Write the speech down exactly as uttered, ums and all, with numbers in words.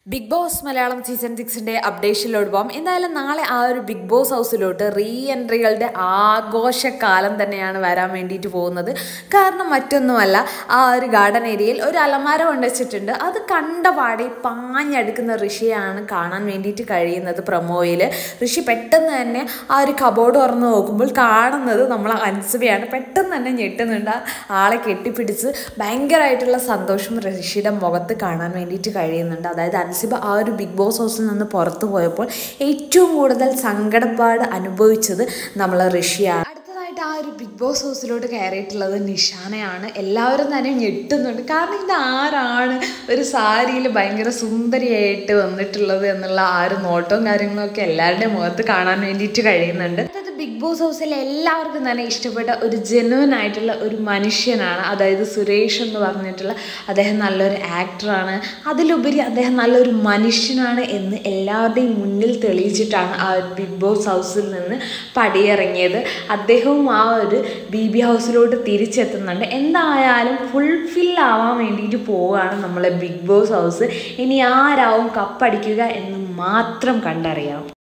Big Boss Malayalam season സിക്സിൻ്റെ അപ്ഡേഷനിലോട്ട് പോകാം. എന്തായാലും നാളെ ആ ഒരു ബിഗ് ബോസ് ഹൗസിലോട്ട് റീ എൻട്രികളുടെ ആഘോഷക്കാലം തന്നെയാണ് വരാൻ വേണ്ടിയിട്ട് പോകുന്നത്. കാരണം മറ്റൊന്നുമല്ല, ആ ഒരു ഗാർഡൻ ഏരിയയിൽ ഒരു അലമാര കൊണ്ടുവച്ചിട്ടുണ്ട്. അത് കണ്ടപാടെ പാഞ്ഞടുക്കുന്ന ഋഷിയാണ് കാണാൻ വേണ്ടിയിട്ട് കഴിയുന്നത്. പ്രൊമോയിൽ ഋഷി പെട്ടെന്ന് തന്നെ ആ ഒരു കബോർഡ് തുറന്ന് നോക്കുമ്പോൾ കാണുന്നത് നമ്മൾ അൻസിബയാണ്. പെട്ടെന്ന് തന്നെ ഞെട്ടുന്നുണ്ട്. ആളെ കെട്ടിപ്പിടിച്ച് ഭയങ്കരമായിട്ടുള്ള സന്തോഷം ഋഷിയുടെ മുഖത്ത് കാണാൻ വേണ്ടിയിട്ട് കഴിയുന്നുണ്ട്. അതായത് അൻസിബ ആ ഒരു ബിഗ് ബോസ് ഹൗസിൽ നിന്ന് പുറത്തു പോയപ്പോൾ ഏറ്റവും കൂടുതൽ സങ്കടപ്പാട് അനുഭവിച്ചത് നമ്മൾ ഋഷിയാണ്. അടുത്തതായിട്ട് ആ ഒരു ബിഗ് ബോസ് ഹൗസിലോട്ട് കയറിയിട്ടുള്ളത് നിഷാനയാണ്. എല്ലാവരും തന്നെ ഞെട്ടുന്നുണ്ട്. കാരണം ഇത് ആരാണ് ഒരു സാരിയിൽ ഭയങ്കര സുന്ദരിയായിട്ട് വന്നിട്ടുള്ളത് എന്നുള്ള ആ ഒരു നോട്ടവും കാര്യങ്ങളും ഒക്കെ എല്ലാവരുടെയും മുഖത്ത് കാണാൻ വേണ്ടിയിട്ട് കഴിയുന്നുണ്ട്. അതായത് ബിഗ് ബോസ് ഹൗസിൽ എല്ലാവർക്കും തന്നെ ഇഷ്ടപ്പെട്ട ഒരു ജെന്യുവൻ ആയിട്ടുള്ള ഒരു മനുഷ്യനാണ്. അതായത് സുരേഷ് എന്ന് പറഞ്ഞിട്ടുള്ള അദ്ദേഹം നല്ലൊരു ആക്ടറാണ്. അതിലുപരി അദ്ദേഹം നല്ലൊരു മനുഷ്യനാണ് എന്ന് എല്ലാവരുടെയും മുന്നിൽ തെളിയിച്ചിട്ടാണ് ആ ഒരു ബിഗ് ബോസ് ഹൗസിൽ നിന്ന് പടിയിറങ്ങിയത്. അദ്ദേഹവും ആ ഒരു ബി ബി ഹൗസിലോട്ട് തിരിച്ചെത്തുന്നുണ്ട്. എന്തായാലും ഫുൾഫിൽ ആവാൻ വേണ്ടിയിട്ട് പോവുകയാണ് നമ്മളെ ബിഗ് ബോസ് ഹൗസ്. ഇനി ആരാവും കപ്പടിക്കുക എന്ന് മാത്രം കണ്ടറിയാം.